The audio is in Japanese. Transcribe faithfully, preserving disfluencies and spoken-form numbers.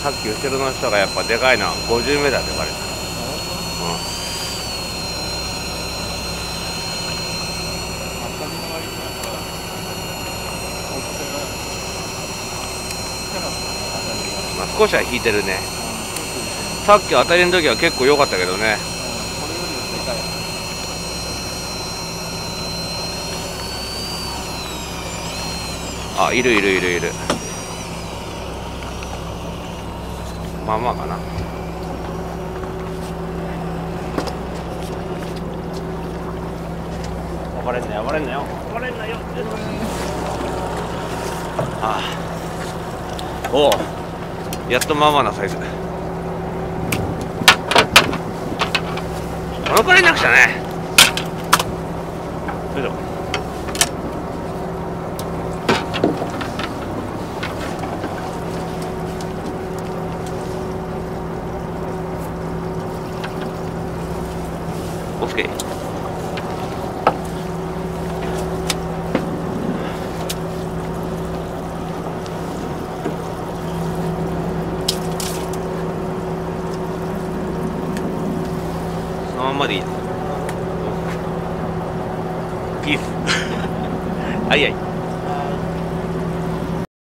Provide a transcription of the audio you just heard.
さっき後ろの人がやっぱでかいな、ごじゅうメーターって言われた。まあ少しは引いてるね。さっき当たりの時は結構良かったけどね。あ、いるいるいるいる。まあまあかな。暴れんなよ暴れんなよ暴れんなよ。ああ、おお、やっとまあまあなサイズ。このくらいなくちゃね。よいしょ。オッケー。そのまんまでいい。ピース。はいはい。